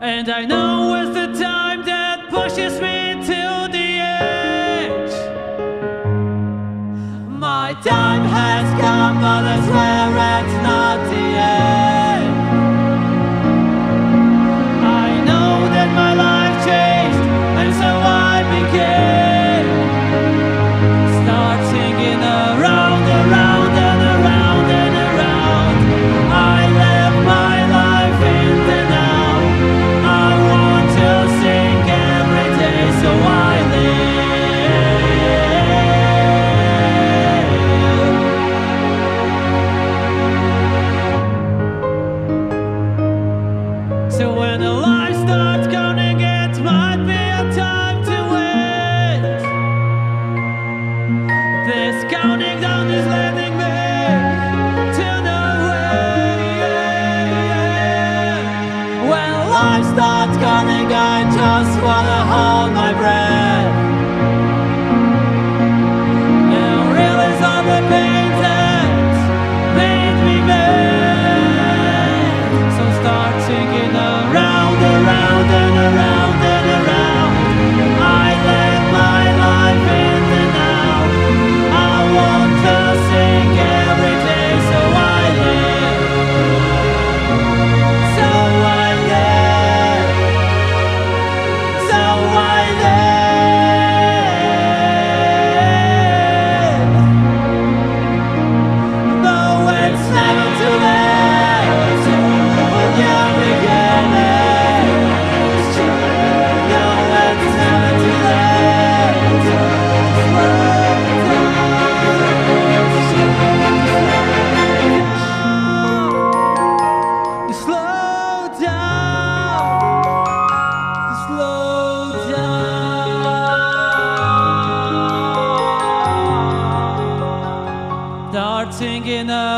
And I know it's the time that pushes me to the edge. My time has come, but I swear it's not the end. I know that my life changed, and so I began. Start singing around, around, and around, and around. I live my life in the now. I want to sing every day, so I live. So when the life starts counting, it might be a time to wait. This counting down is leading me to the way. When life starts counting, I just wanna hold my breath and realize all the pain that made me mad. So start singing around, around, and around, and around. I live my life in the now. I want to sing every day, so I live. So I live. So I live. No, it's never too late when you're beginning. No, it's never too late. Slow down. Slow down. Start singing